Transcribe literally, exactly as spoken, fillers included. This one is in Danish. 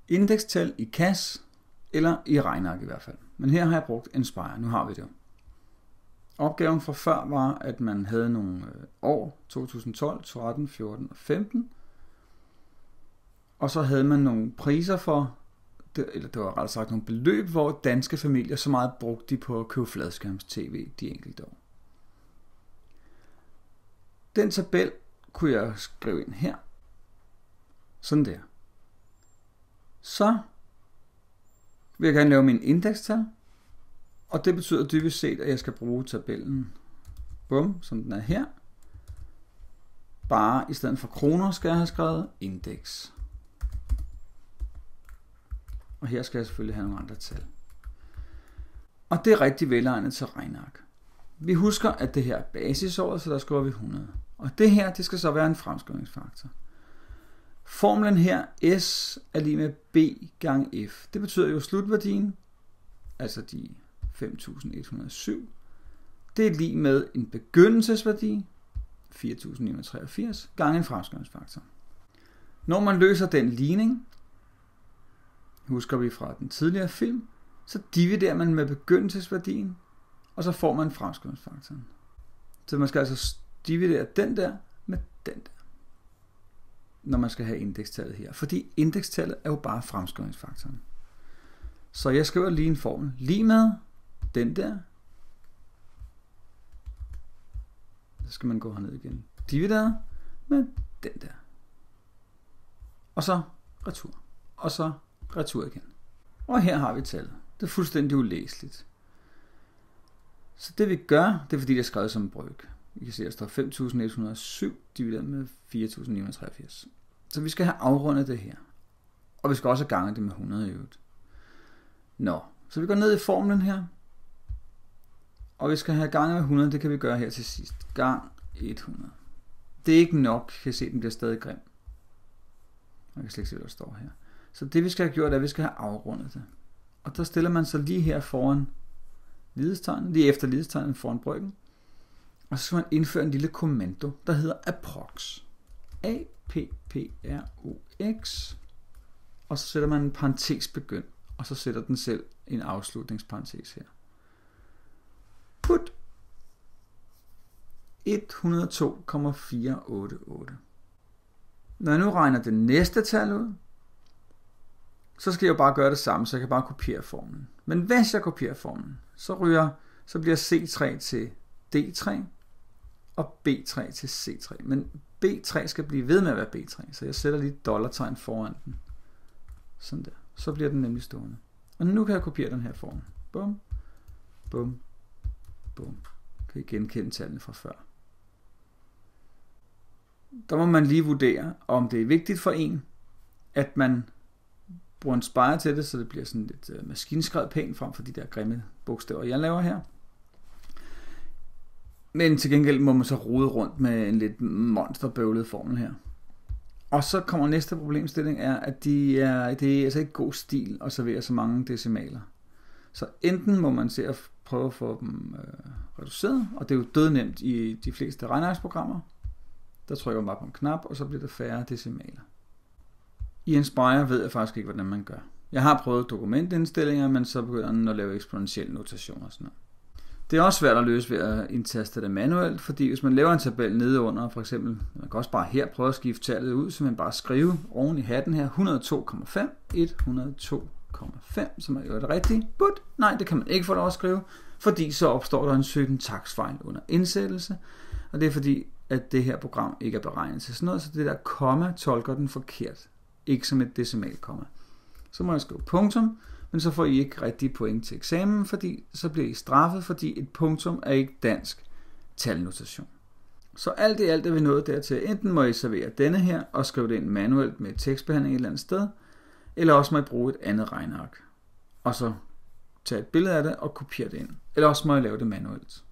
indekstal i C A S eller i regneark i hvert fald. Men her har jeg brugt Inspire. Nu har vi det. Opgaven fra før var, at man havde nogle år, to tusind og tolv, tretten, fjorten og femten. Og så havde man nogle priser for, eller det var ret sagt nogle beløb, hvor danske familier så meget brugte de på at købe fladskærms-tv de enkelte år. Den tabel kunne jeg skrive ind her. Sådan der. Så vil jeg gerne lave min indekstal. Og det betyder dybest set, at jeg skal bruge tabellen, bum, som den er her. Bare i stedet for kroner skal jeg have skrevet indeks. Og her skal jeg selvfølgelig have nogle andre tal. Og det er rigtig velegnet til regneark. Vi husker, at det her er basisåret, så der skriver vi hundrede. Og det her, det skal så være en fremskrivningsfaktor. Formlen her, S er lige med B gange F. Det betyder jo slutværdien, altså de fem tusind et hundrede og syv. Det er lige med en begyndelsesværdi, fire tusind ni hundrede og treogfirs, gange en fremskrivningsfaktor. Når man løser den ligning, husker vi fra den tidligere film, så dividerer man med begyndelsesværdien, og så får man fremskrivningsfaktoren. Så man skal altså dividere den der med den der, når man skal have indekstallet her. Fordi indekstallet er jo bare fremskrivningsfaktoren. Så jeg skriver lige en formel. Lige med den der. Så skal man gå herned igen. Divideret med den der. Og så retur. Og så retur igen. Og her har vi tallet. Det er fuldstændig ulæseligt. Så det vi gør, det er fordi det er skrevet som en brøk. Vi kan se, at der står fem tusind et hundrede og syv divideret med fire tusind ni hundrede og treogfirs. Så vi skal have afrundet det her. Og vi skal også gange det med hundrede i øvrigt. Nå, så vi går ned i formlen her. Og vi skal have gange med hundrede, det kan vi gøre her til sidst. Gang hundrede. Det er ikke nok, kan jeg se, den bliver stadig grim. Jeg kan slet ikke se, hvad der står her. Så det vi skal have gjort, er, at vi skal have afrundet det. Og der stiller man så lige her foran lighedstegnet, lige efter lighedstegnet foran brøken. Og så skal man indføre en lille kommando, der hedder approx. A P P R O X. Og så sætter man en parentes begynd. Og så sætter den selv en afslutningsparentes her. Put et hundrede og to komma fire otte otte. Når jeg nu regner det næste tal ud, så skal jeg jo bare gøre det samme, så jeg kan bare kopiere formlen. Men hvis jeg kopierer formlen, så ryger, så bliver C tre til D tre, og B tre til C tre. Men B tre skal blive ved med at være B tre, så jeg sætter lige et dollartegn foran den. Sådan der. Så bliver den nemlig stående. Og nu kan jeg kopiere den her form. Bum, bum, bum. Kan I genkende tallene fra før. Der må man lige vurdere, om det er vigtigt for en, at man bruger en Inspire til det, så det bliver sådan lidt uh, maskinskrevet pænt frem for de der grimme bogstaver, jeg laver her. Men til gengæld må man så rode rundt med en lidt monsterbøvlet formel her. Og så kommer næste problemstilling er, at de er, det er altså ikke god stil at servere så mange decimaler. Så enten må man se at prøve at få dem øh, reduceret, og det er jo dødnemt i de fleste regnearksprogrammer. Der trykker man bare på en knap, og så bliver der færre decimaler. I Inspire ved jeg faktisk ikke, hvordan man gør. Jeg har prøvet dokumentindstillinger, men så begynder den at lave eksponentiel notation og sådan noget. Det er også svært at løse ved at indtaste det manuelt, fordi hvis man laver en tabel nede under, for eksempel, man kan også bare her prøve at skifte tallet ud, så man bare skrive oven i hatten her, et hundrede og to komma fem, et hundrede og to komma fem, som er jo det rigtige. But, nej, det kan man ikke få lov at skrive, fordi så opstår der en syntaksfejl under indsættelse, og det er fordi, at det her program ikke er beregnet til sådan noget, så det der komma tolker den forkert, ikke som et decimalkomma. Så må jeg skrive punktum, men så får I ikke rigtig point til eksamen, fordi så bliver I straffet, fordi et punktum er ikke dansk talnotation. Så alt i alt er vi nået dertil. Enten må I servere denne her og skrive det ind manuelt med tekstbehandling et eller andet sted, eller også må I bruge et andet regneark, og så tage et billede af det og kopiere det ind. Eller også må I lave det manuelt.